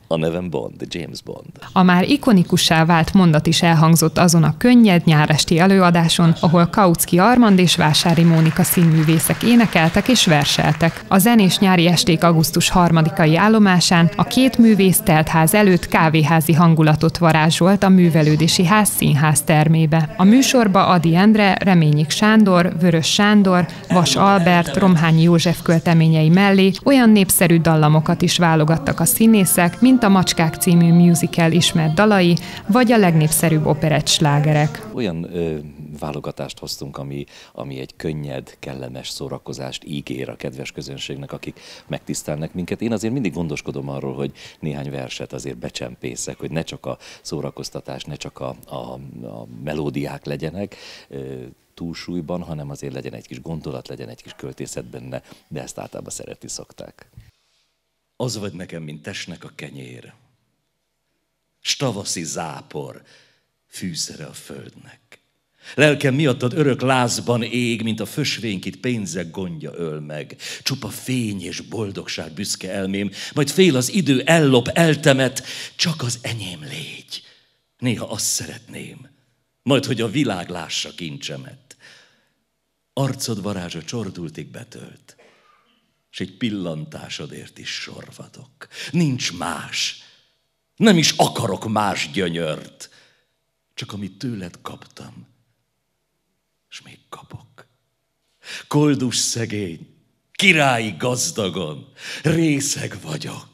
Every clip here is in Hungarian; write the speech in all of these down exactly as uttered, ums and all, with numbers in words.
A nevem Bond, James Bond. A már ikonikussá vált mondat is elhangzott azon a könnyed nyáresti előadáson, ahol Kautsky Armand és Vásári Mónika színművészek énekeltek és verseltek. A zenés nyári esték augusztus harmadikai állomásán a két művész teltház előtt kávéházi hangulatot varázsolt a Művelődési Ház színház termébe. A műsorba Ady Endre, Reményik Sándor, Vörös Sándor, Vas Albert, Romhányi József költeményei mellé olyan népszerű dallamokat is válogattak a színészek, mint a Macskák című musical ismert dalai, vagy a legnépszerűbb operett slágerek. Olyan ö, válogatást hoztunk, ami, ami egy könnyed, kellemes szórakozást ígér a kedves közönségnek, akik megtisztelnek minket. Én azért mindig gondoskodom arról, hogy néhány verset azért becsempészek, hogy ne csak a szórakoztatás, ne csak a, a, a melódiák legyenek ö, túlsúlyban, hanem azért legyen egy kis gondolat, legyen egy kis költészet benne, de ezt általában szeretni szokták. Az vagy nekem, mint testnek a kenyér, s tavaszi zápor, fűszere a földnek. Lelkem miattad örök lázban ég, mint a fösvénykit pénzek gondja öl meg. Csupa fény és boldogság büszke elmém, majd fél az idő ellop, eltemet, csak az enyém légy. Néha azt szeretném, majd hogy a világ lássa kincsemet. Arcod varázsa csordultig betölt, s egy pillantásodért is sorvadok. Nincs más, nem is akarok más gyönyört, csak amit tőled kaptam, s még kapok. Koldus szegény, királyi gazdagon, részeg vagyok,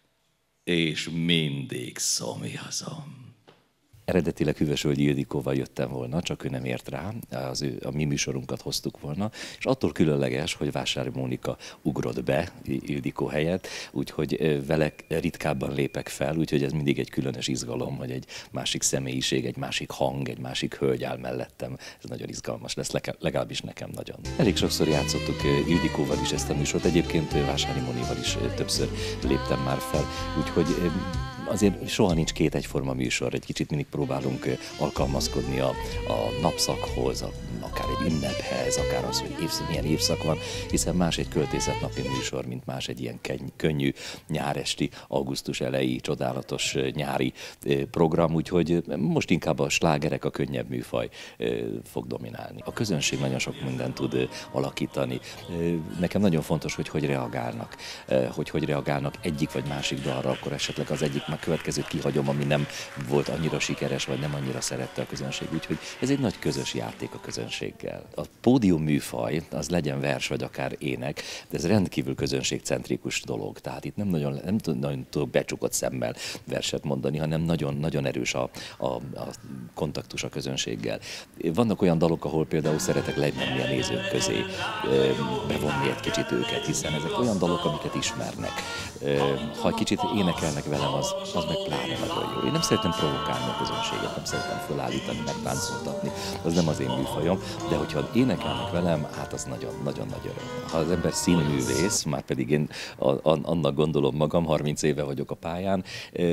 és mindig szomjazom. Eredetileg Hűvösvölgyi Ildikóval jöttem volna, csak ő nem ért rá, az ő, a mi műsorunkat hoztuk volna, és attól különleges, hogy Vásári Mónika ugrott be Ildikó helyett, úgyhogy vele ritkábban lépek fel, úgyhogy ez mindig egy különös izgalom, hogy egy másik személyiség, egy másik hang, egy másik hölgy áll mellettem. Ez nagyon izgalmas lesz, legalábbis nekem nagyon. Elég sokszor játszottuk Ildikóval is ezt a műsort, egyébként Vásári Mónival is többször léptem már fel, úgyhogy azért soha nincs két egyforma műsor, egy kicsit mindig próbálunk alkalmazkodni a, a napszakhoz, a, akár egy ünnephez, akár az, hogy évszak, milyen évszak van, hiszen más egy költészetnapi műsor, mint más egy ilyen könnyű, nyáresti, augusztus elejé, csodálatos nyári program, úgyhogy most inkább a slágerek, a könnyebb műfaj fog dominálni. A közönség nagyon sok mindent tud alakítani. Nekem nagyon fontos, hogy hogy reagálnak, hogy hogy reagálnak egyik vagy másik dalra, akkor esetleg az egyik meg következőt kihagyom, ami nem volt annyira sikeres, vagy nem annyira szerette a közönség. Úgyhogy ez egy nagy közös játék a közönséggel. A pódium műfaj, az legyen vers, vagy akár ének, de ez rendkívül közönségcentrikus dolog. Tehát itt nem nagyon, nem nagyon tudok becsukott szemmel verset mondani, hanem nagyon, nagyon erős a, a, a kontaktus a közönséggel. Vannak olyan dalok, ahol például szeretek lemenni a nézők közé, bevonni egy kicsit őket, hiszen ezek olyan dalok, amiket ismernek. Ha egy kicsit énekelnek velem, az az meg pláne nagyon jó. Én nem szeretem provokálni a közönséget, nem szeretem fölállítani, megtáncoltatni, az nem az én műfajom, de hogyha énekelnek velem, hát az nagyon-nagyon nagy öröm. Ha az ember színművész, már pedig én a, a, annak gondolom magam, harminc éve vagyok a pályán,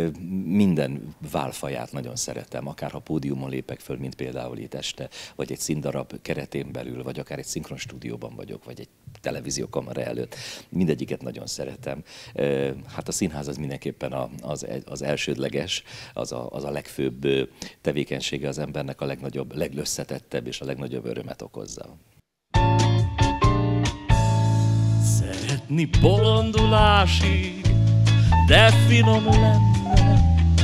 minden válfaját nagyon szeretem, akár ha pódiumon lépek föl, mint például itt este, vagy egy színdarab keretén belül, vagy akár egy szinkron stúdióban vagyok, vagy egy televíziókamera előtt, mindegyiket nagyon szeretem. Hát a színház az mindenképpen az, az elsődleges, az a, az a legfőbb tevékenysége az embernek, a legnagyobb, leglösszetettebb és a legnagyobb örömet okozza. Szeretni bolondulásig, de finom lenne,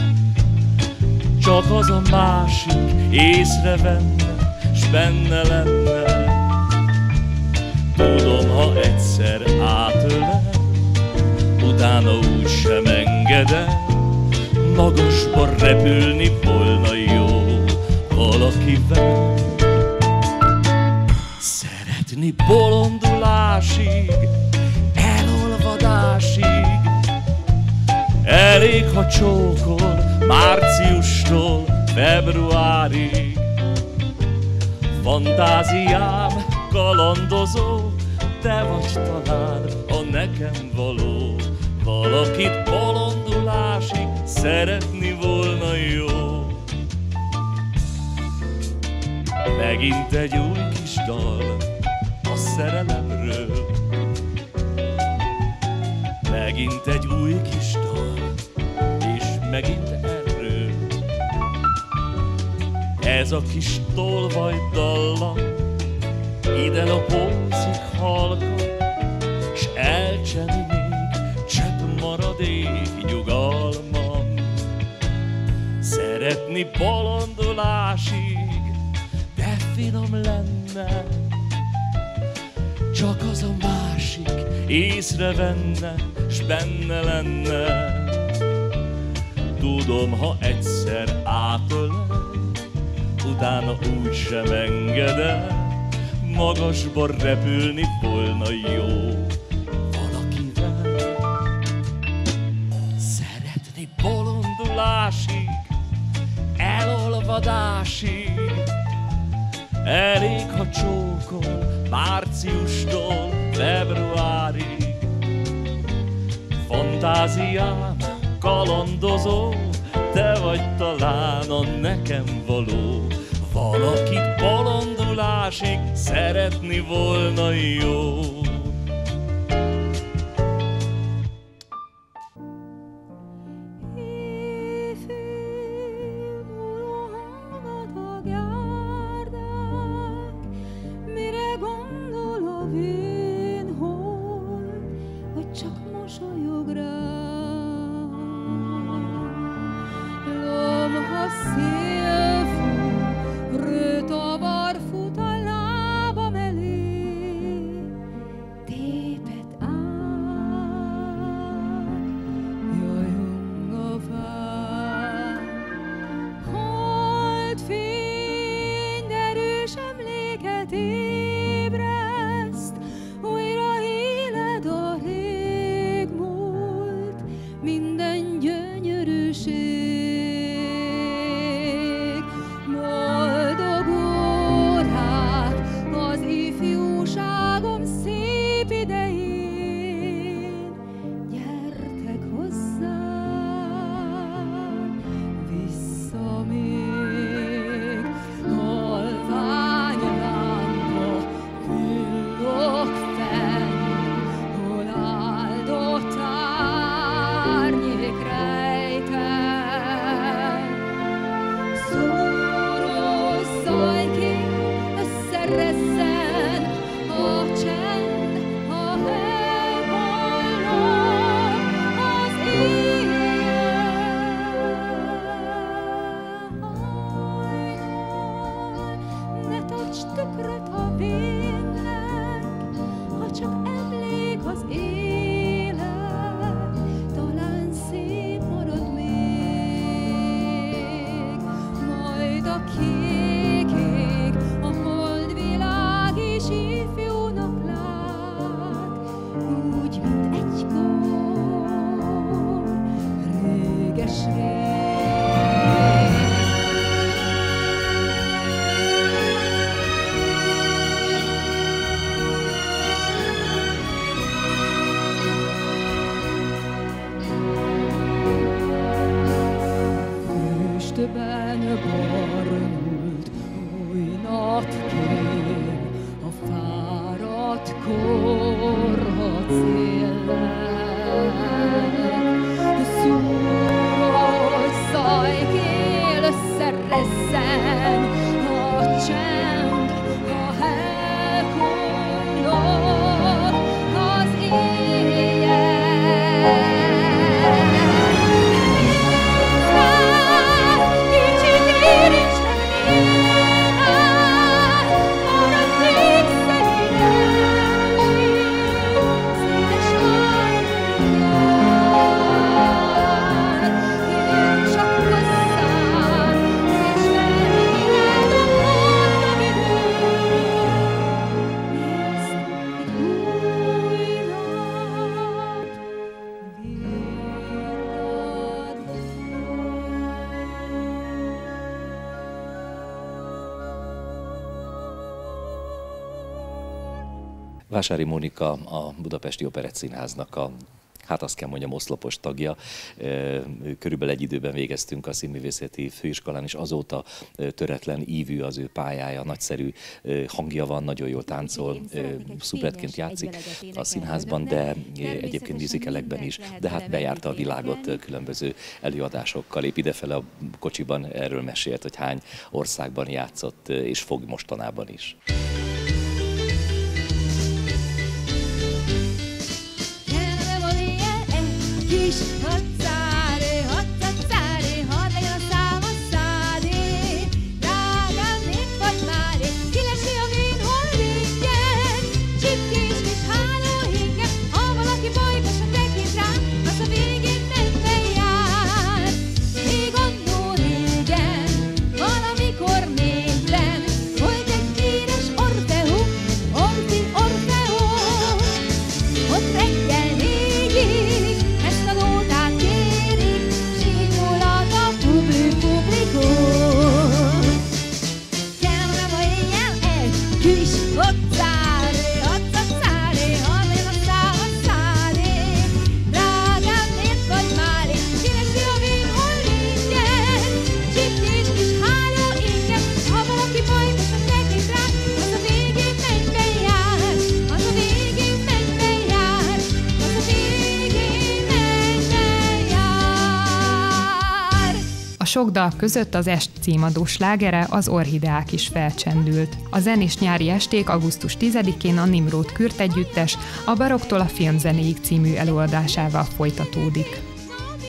csak az a másik észrevenne, s benne lenne. Tudom, ha egyszer átölel, utána úgy sem engedem, magasba repülni volna jó valakivel. Szeretni bolondulásig, elolvadásig, elég, ha csókol márciustól februárig. Fantáziám kalandozó, te vagy talán a nekem való, valakit bolondulásig szeretni volna jó. Megint egy új kis dal a szerelemről, megint egy új kis dal megint erő. Ez a kis tolvaj dallam ide lopózik halka, s elcseni még csepp maradék nyugalmam. Szeretni bolondulásig, de finom lenne, csak az a másik észrevenne, s benne lenne. Tudom, ha egyszer átölel, utána úgy sem engedem, magasba repülni volna jó valakivel. Szeretni bolondulásig, elolvadásig, elég, ha csókol márciustól februárig. Fantáziám kalandozó, te vagy talán a nekem való. Valakit bolondulásig szeretni volna jó. Vásári Mónika a Budapesti Operettszínháznak a hát azt kell mondjam, oszlopos tagja. Körülbelül egy időben végeztünk a Színművészeti Főiskolán, és azóta töretlen ívű az ő pályája, nagyszerű hangja van, nagyon jól táncol, szuperetként játszik a színházban, de egyébként musicalekben is, de hát bejárta a világot különböző előadásokkal. Épp idefele a kocsiban erről mesélt, hogy hány országban játszott, és fog mostanában is. A sok dal között az est címadó slágere, az Orhideák is felcsendült. A zenés nyári esték augusztus tizedikén a Nimród Kürt együttes a Barokktól a filmzenéig című előadásával folytatódik.